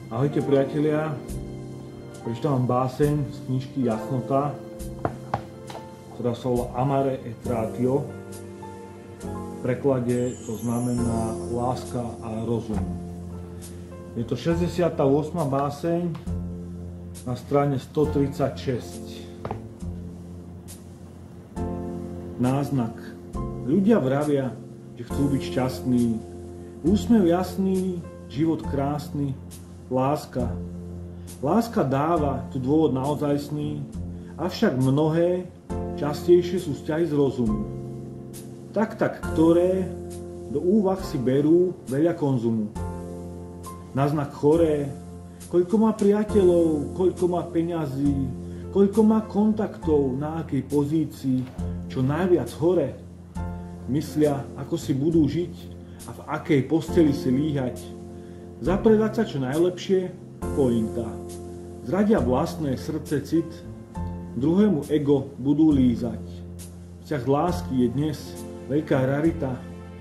Ahojte priatelia, prečítam vám báseň z knižky Jasnota, ktorá sa volá Amare et ratio. V preklade to znamená láska a rozum. Je to 68. báseň na strane 136. Náznak. Ľudia vravia, že chcú byť šťastní. Úsmev jasný, život krásny, láska. Láska dáva tu dôvod naozajstný, avšak mnohé, častejšie sú vzťahy z rozumu. Tak, ktoré do úvah si berú veľa konzumu. Náznak choré, koľko má priateľov, koľko má peňazí, koľko má kontaktov, na akej pozícii, čo najviac hore. Myslia, ako si budú žiť a v akej posteli si líhať. Zapredať sa čo najlepšie, pointa. Zradia vlastné srdce cit, druhému ego budú lízať. Vzťah lásky je dnes veľká rarita.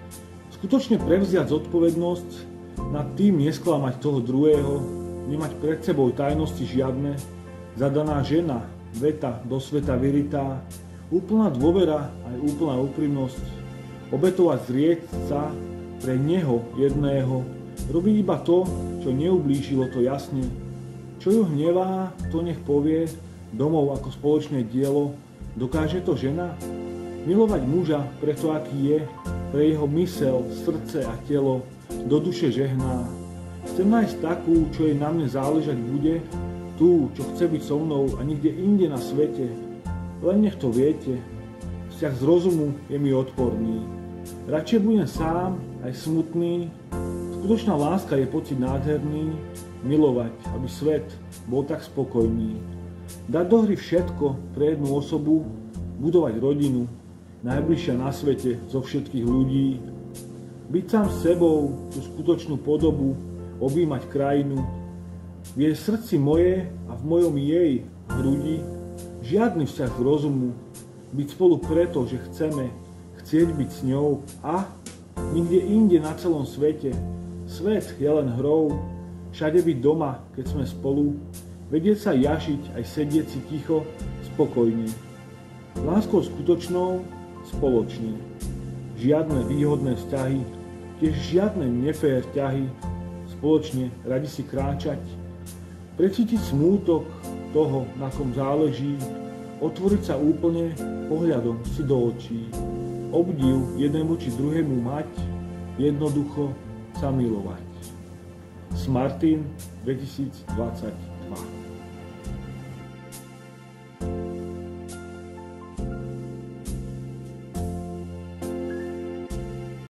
Skutočne prevziať zodpovednosť, nad tým nesklamať toho druhého, nemať pred sebou tajnosti žiadne, zadaná žena, veta do sveta vyritá, úplná dôvera aj úplná úprimnosť, obetovať zrieť sa pre neho jedného, robiť iba to, čo neublížilo, to jasne. Čo ju hnevá, to nech povie, domov ako spoločné dielo, dokáže to žena? Milovať muža pre to, aký je, pre jeho mysel, srdce a telo, do duše žehná. Chcem nájsť takú, čo jej na mne záležať bude, tú, čo chce byť so mnou a nikde inde na svete. Len nech to viete, vzťah z rozumu je mi odporný. Radšej budem sám, aj smutný. Skutočná láska je pocit nádherný, milovať, aby svet bol tak spokojný. Dať do hry všetko pre jednu osobu, budovať rodinu, najbližšia na svete zo všetkých ľudí, byť sám s sebou, tú skutočnú podobu, objímať krajinu, v jej srdci moje a v mojom jej hrudi, žiadny vzťah z rozumu, byť spolu preto, že chceme, chcieť byť s ňou a nikde inde na celom svete. Svet je len hrou, všade byť doma, keď sme spolu, vedieť sa jašiť, aj sedieť si ticho, spokojne. Láskou skutočnou, spoločne. Žiadne výhodné vzťahy, tiež žiadne nefér ťahy, spoločne radi si kráčať, precítiť smútok toho, na kom záleží, otvoriť sa úplne pohľadom si do očí, obdiv jednému či druhému mať, jednoducho sa milovať. Smartin 2022